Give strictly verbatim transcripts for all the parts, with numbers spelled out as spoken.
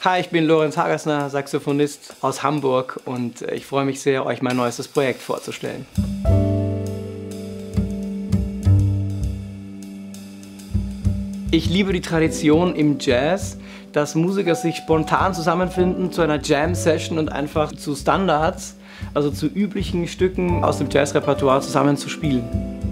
Hi, ich bin Lorenz Hagersner, Saxophonist aus Hamburg und ich freue mich sehr, euch mein neuestes Projekt vorzustellen. Ich liebe die Tradition im Jazz, dass Musiker sich spontan zusammenfinden zu einer Jam-Session und einfach zu Standards, also zu üblichen Stücken aus dem Jazz-Repertoire zusammen zu spielen.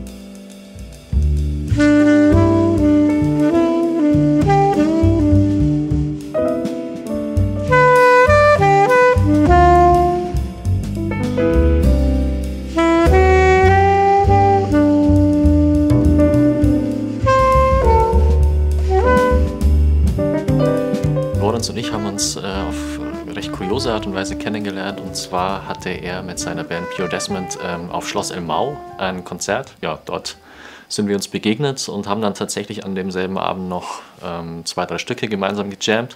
Lorenz und ich haben uns äh, auf recht kuriose Art und Weise kennengelernt. Und zwar hatte er mit seiner Band Pure Desmond ähm, auf Schloss El Mau ein Konzert. Ja, dort sind wir uns begegnet und haben dann tatsächlich an demselben Abend noch ähm, zwei, drei Stücke gemeinsam gejammt.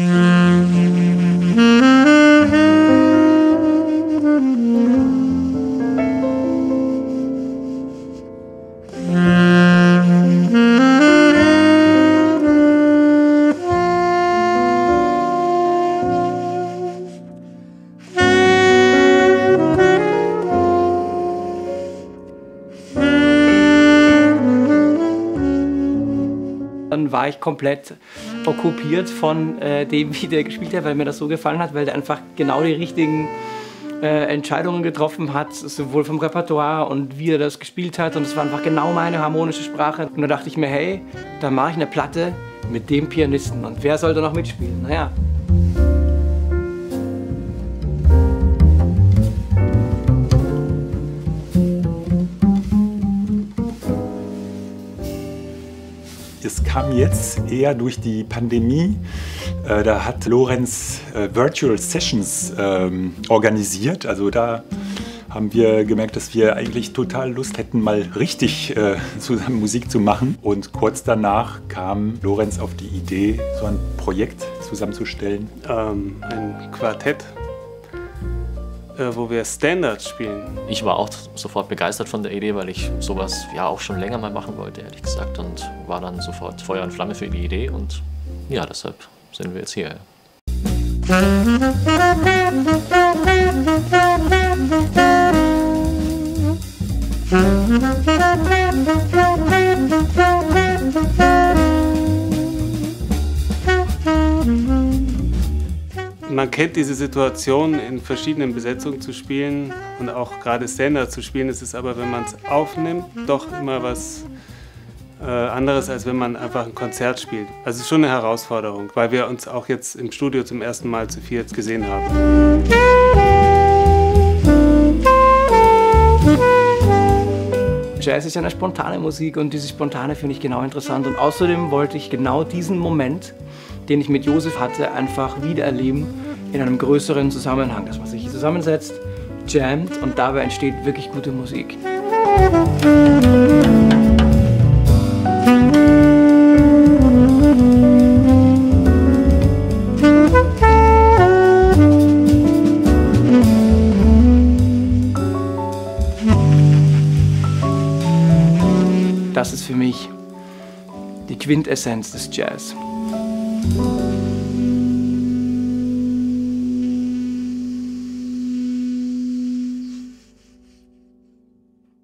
Dann war ich komplett okkupiert von äh, dem, wie der gespielt hat, weil mir das so gefallen hat, weil der einfach genau die richtigen äh, Entscheidungen getroffen hat, sowohl vom Repertoire und wie er das gespielt hat. Und es war einfach genau meine harmonische Sprache. Und da dachte ich mir, hey, da mache ich eine Platte mit dem Pianisten. Und wer soll da noch mitspielen? Naja. Es kam jetzt eher durch die Pandemie. Äh, da hat Lorenz äh, Virtual Sessions ähm, organisiert. Also da haben wir gemerkt, dass wir eigentlich total Lust hätten, mal richtig äh, zusammen Musik zu machen. Und kurz danach kam Lorenz auf die Idee, so ein Projekt zusammenzustellen. Ähm, ein Quartett, äh, wo wir Standards spielen. Ich war auch sofort begeistert von der Idee, weil ich sowas ja auch schon länger mal machen wollte, ehrlich gesagt. Und war dann sofort Feuer und Flamme für die Idee. Und ja, deshalb sind wir jetzt hier. Man kennt diese Situation, in verschiedenen Besetzungen zu spielen und auch gerade Standard zu spielen. Es ist aber, wenn man es aufnimmt, doch immer was äh, anderes, als wenn man einfach ein Konzert spielt. Also es ist schon eine Herausforderung, weil wir uns auch jetzt im Studio zum ersten Mal zu viert gesehen haben. Jazz ist ja eine spontane Musik und diese Spontane finde ich genau interessant. Und außerdem wollte ich genau diesen Moment, den ich mit Josef hatte, einfach wiedererleben in einem größeren Zusammenhang, dass man sich zusammensetzt, jammt und dabei entsteht wirklich gute Musik. Das ist für mich die Quintessenz des Jazz.